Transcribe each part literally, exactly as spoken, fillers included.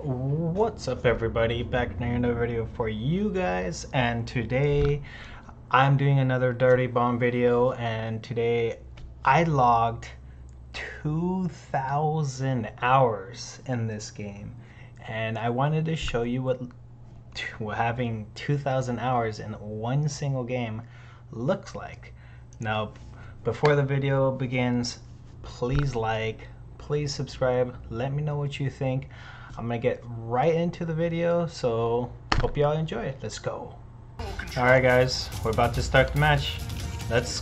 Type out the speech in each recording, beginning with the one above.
What's up everybody, back in another video for you guys, and today I'm doing another Dirty Bomb video, and today I logged two thousand hours in this game, and I wanted to show you what having two thousand hours in one single game looks like. Now, before the video begins, please like, please subscribe, let me know what you think. I'm gonna get right into the video, so hope y'all enjoy it. Let's go. Alright guys, we're about to start the match. Let's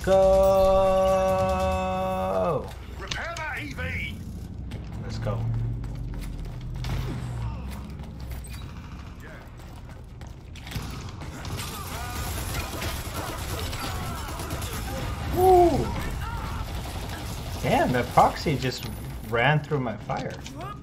go! Repair that E V! Let's go. Woo! Damn, that proxy just ran through my fire.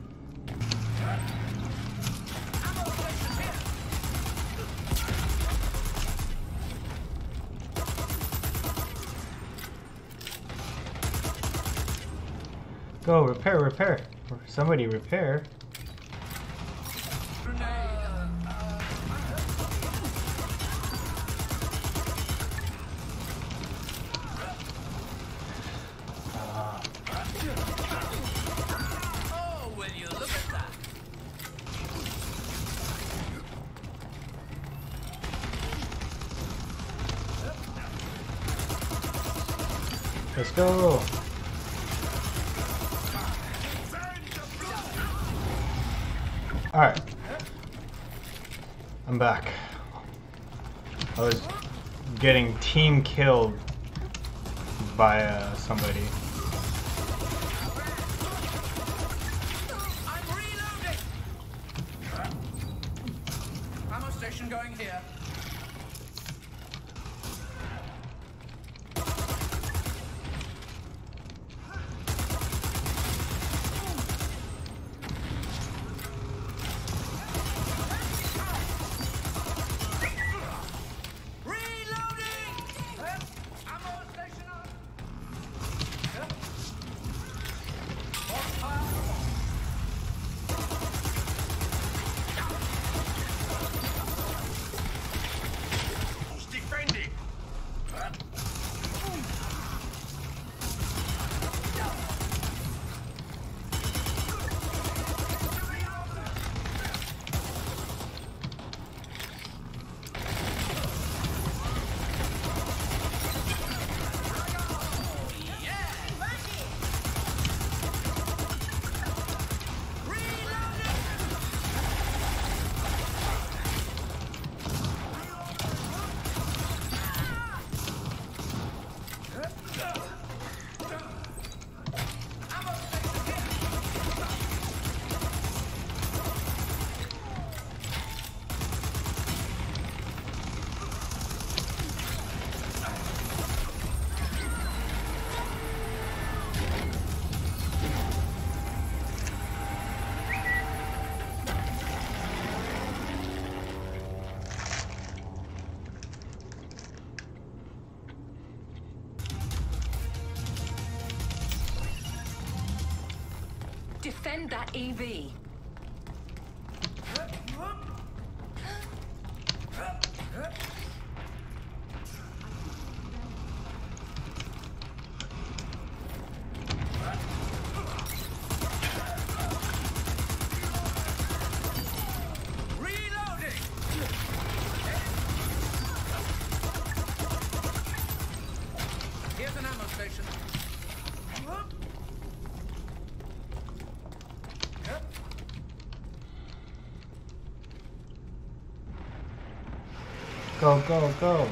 Go, repair, repair. Somebody repair. Uh. Oh, will you look at that? Let's go. Alright, I'm back. I was getting team killed by uh, somebody. I'm reloading! Ammo station going here. Defend that E V. Reloading! Here's an ammo station. Go, go, go.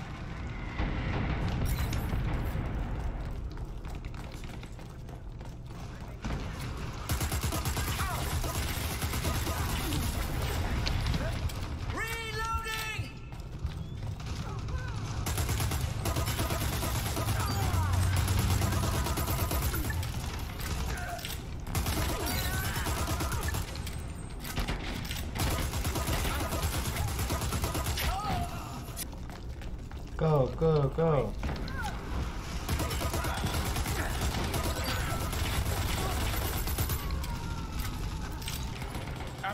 Reloading! Go, go, go.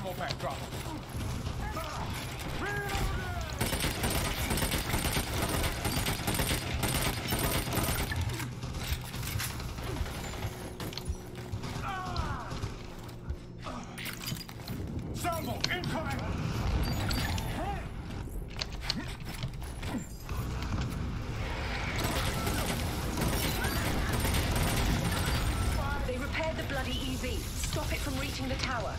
Ammo pack drop. Salvo incoming. They repaired the bloody E V. Stop it from reaching the tower.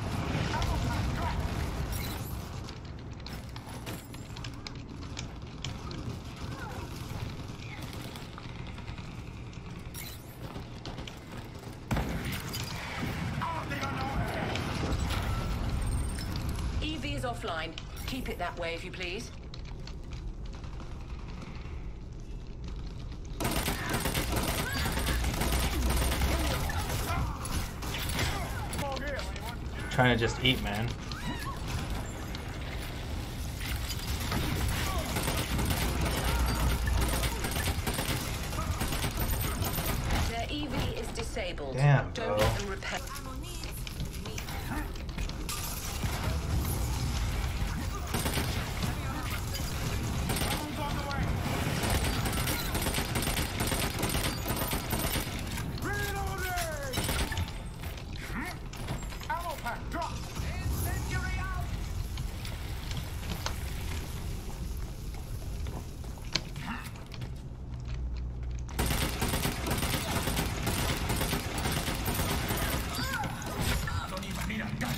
E V is offline. Keep it that way if you please. Trying to just eat, man. Their E V is disabled. Damn, Don't bro. let them repair. Ammo pack drop. Incendiary out! Don't even need a gun.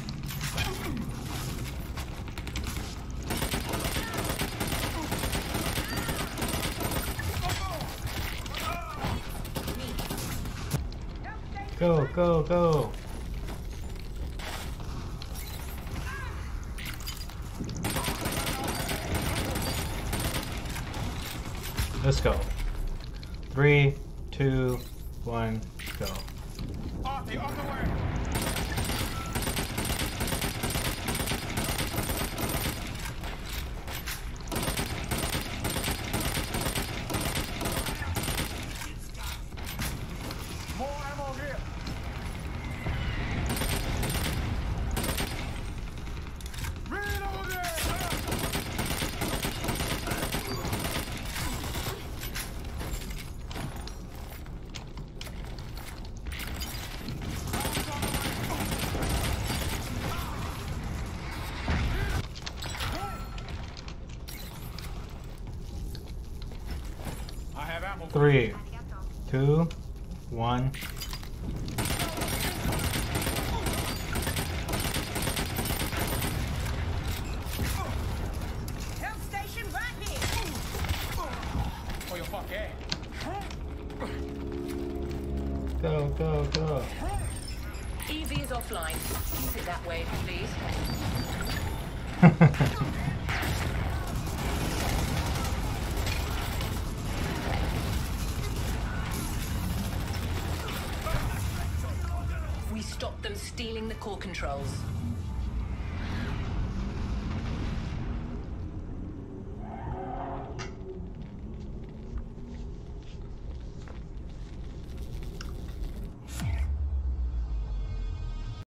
Go, go, go. Let's go. Three, two, one, go. Artie, on the way. More ammo here. Reload it. I have ammo. Three, two, one. Help station right here! Oh, you fuck yeah. Go, go, go. E V is offline. Keep it that way if you please. We stopped them stealing the core controls.